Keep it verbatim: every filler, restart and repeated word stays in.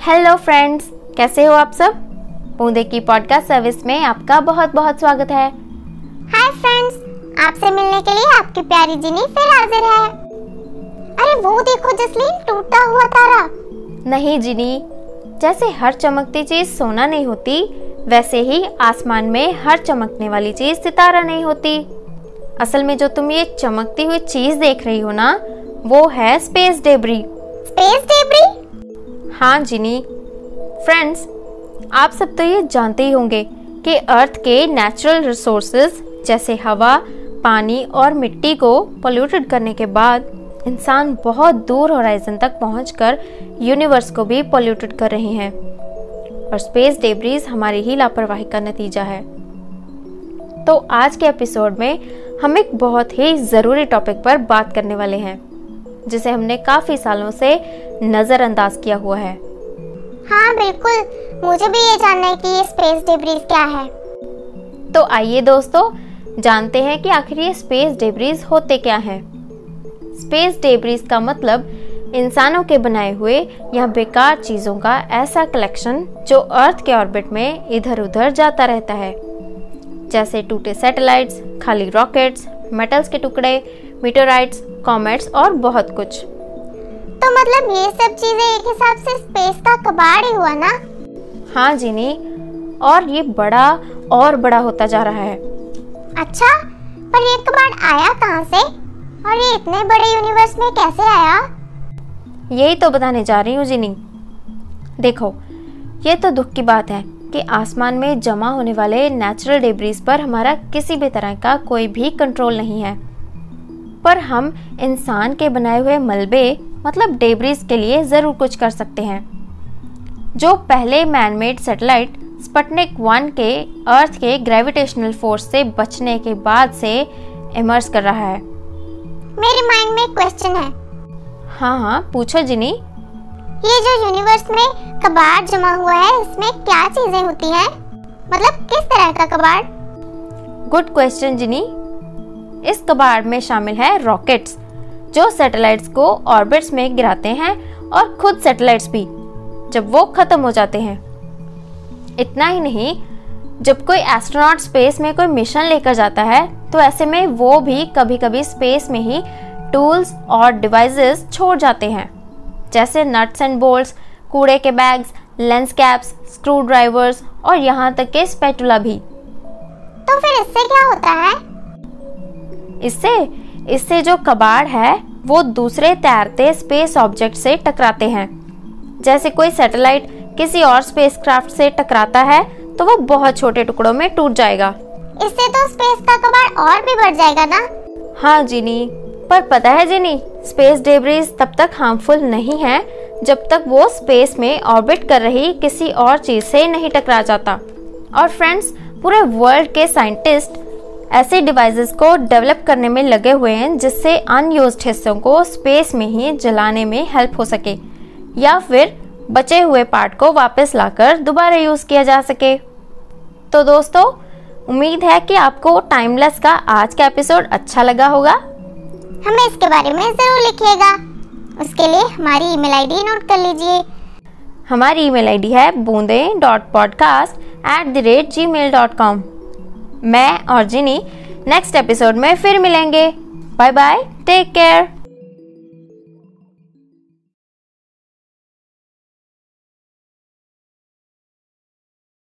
Hello friends, कैसे हो आप सब। बूंदे की पॉडकास्ट सर्विस में आपका बहुत बहुत स्वागत है। हाय फ्रेंड्स, आपसे मिलने के लिए आपकी प्यारी जिनी फिर हाजिर है। अरे वो देखो जसलीन, टूटा हुआ तारा। नहीं जिनी, जैसे हर चमकती चीज सोना नहीं होती, वैसे ही आसमान में हर चमकने वाली चीज सितारा नहीं होती। असल में जो तुम ये चमकती हुई चीज देख रही हो ना, वो है स्पेस डेब्री। Space debris? हाँ जिनी। फ्रेंड्स, आप सब तो ये जानते ही होंगे कि अर्थ के नेचुरल रिसोर्सेज जैसे हवा, पानी और मिट्टी को पोल्यूटेड करने के बाद इंसान बहुत दूर होराइजन तक पहुंचकर यूनिवर्स को भी पोल्यूटेड कर रहे हैं, और स्पेस डेब्रीज हमारी ही लापरवाही का नतीजा है। तो आज के एपिसोड में हम एक बहुत ही ज़रूरी टॉपिक पर बात करने वाले हैं, जिसे हमने काफ़ी सालों से नज़रअंदाज किया हुआ है। हाँ बिल्कुल, मुझे भी ये जानना है कि ये स्पेस डेब्रीज क्या है। तो आइए दोस्तों, जानते हैं कि आखिर ये स्पेस डेब्रीज होते क्या हैं। स्पेस डेब्रीज का मतलब इंसानों के बनाए हुए या बेकार चीज़ों का ऐसा कलेक्शन जो अर्थ के ऑर्बिट में इधर उधर जाता रहता है, जैसे टूटे सैटेलाइट्स, खाली रॉकेट्स, मेटल्स के टुकड़े, मीटेराइट्स, कॉमेट्स और बहुत कुछ। तो मतलब ये सब चीजें एक हिसाब से स्पेस का कबाड़ ही हुआ ना? हाँ जिनी, और ये बड़ा और बड़ा होता जा रहा है। अच्छा, पर ये कबाड़ आया कहाँ से और ये इतने बड़े यूनिवर्स में कैसे आया? यही तो बताने जा रही हूँ जिनी। देखो, ये तो दुख की बात है कि आसमान में जमा होने वाले नेचुरल डेब्रीज पर हमारा किसी भी तरह का कोई भी कंट्रोल नहीं है, पर हम इंसान के बनाए हुए मलबे मतलब डेब्रीज के लिए ज़रूर कुछ कर सकते हैं। जो पहले मैनमेड सैटेलाइट स्पुतनिक वन के अर्थ के ग्रेविटेशनल फोर्स से बचने के बाद से इमर्ज कर रहा है। मेरे माइंड में एक क्वेश्चन है। हाँ हाँ पूछो जिनी। ये जो यूनिवर्स में कबाड़ जमा हुआ है, इसमें क्या चीजें होती हैं? मतलब किस तरह का कबाड़? Good question Jinny. इस कबाड़ में शामिल है रॉकेट्स, जो सैटेलाइट्स को ऑर्बिट्स में गिराते हैं, और खुद सैटेलाइट्स भी जब वो खत्म हो जाते हैं। इतना ही नहीं, जब कोई एस्ट्रोनॉट स्पेस में कोई मिशन लेकर जाता है, तो ऐसे में वो भी कभी कभी स्पेस में ही टूल्स और डिवाइसेस छोड़ जाते हैं, जैसे नट्स एंड बोल्ट्स, कूड़े के bags, lens caps, screwdrivers और यहाँ तक के स्पैटुला भी। तो फिर इससे क्या होता है? इससे इससे जो कबाड़ है वो दूसरे तैरते स्पेस ऑब्जेक्ट से टकराते हैं। जैसे कोई सैटेलाइट किसी और स्पेसक्राफ्ट से टकराता है तो वो बहुत छोटे टुकड़ों में टूट जाएगा। इससे तो स्पेस का कबाड़ और भी बढ़ जाएगा ना? हाँ जिनी, पर पता है जिनी, स्पेस डेब्रीज तब तक हार्मफुल नहीं है जब तक वो स्पेस में ऑर्बिट कर रही किसी और चीज से नहीं टकरा जाता। और फ्रेंड्स, पूरे वर्ल्ड के साइंटिस्ट ऐसे डिवाइसेस को डेवलप करने में लगे हुए हैं जिससे अनयूज्ड हिस्सों को स्पेस में ही जलाने में हेल्प हो सके, या फिर बचे हुए पार्ट को वापस लाकर दोबारा यूज किया जा सके। तो दोस्तों, उम्मीद है कि आपको टाइमलेस का आज का एपिसोड अच्छा लगा होगा। हमें इसके बारे में जरूर लिखिएगा। उसके लिए हमारी ईमेल आईडी नोट कर लीजिए। हमारी ईमेल आईडी है Boonde dot podcast at the rate G mail dot com. मैं और जिनी नेक्स्ट एपिसोड में फिर मिलेंगे। Bye bye, take care.